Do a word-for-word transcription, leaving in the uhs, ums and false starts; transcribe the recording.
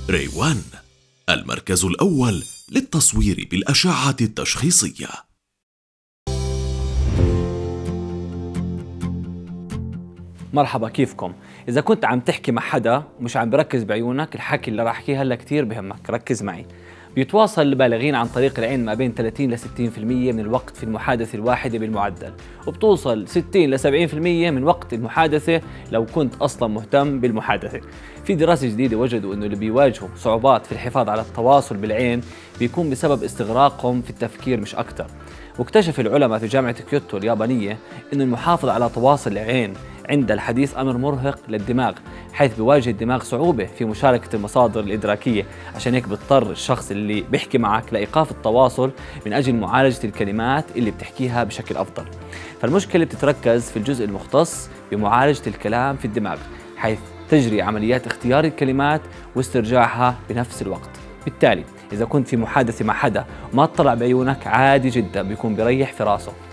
ريوان، المركز الأول للتصوير بالأشعة التشخيصية. مرحبا، كيفكم؟ إذا كنت عم تحكي مع حدا ومش عم بركز بعيونك، الحكي اللي راح أحكيه هلا كتير بهمك، ركز معي. بيتواصل البالغين عن طريق العين ما بين ثلاثين ل ستين بالمئة من الوقت في المحادثة الواحدة بالمعدل، وبتوصل ستين ل سبعين بالمئة من وقت المحادثة لو كنت أصلا مهتم بالمحادثة. في دراسة جديدة وجدوا إنه اللي بيواجهوا صعوبات في الحفاظ على التواصل بالعين بيكون بسبب استغراقهم في التفكير مش أكتر. واكتشف العلماء في جامعة كيوتو اليابانية إنه المحافظة على تواصل العين عند الحديث أمر مرهق للدماغ، حيث بيواجه الدماغ صعوبة في مشاركة المصادر الإدراكية. عشان هيك بيضطر الشخص اللي بيحكي معك لإيقاف التواصل من أجل معالجة الكلمات اللي بتحكيها بشكل أفضل. فالمشكلة بتتركز في الجزء المختص بمعالجة الكلام في الدماغ، حيث تجري عمليات اختيار الكلمات واسترجاعها بنفس الوقت. بالتالي إذا كنت في محادثة مع حدا وما تطلع بعيونك، عادي جدا بيكون بيريح في راسه.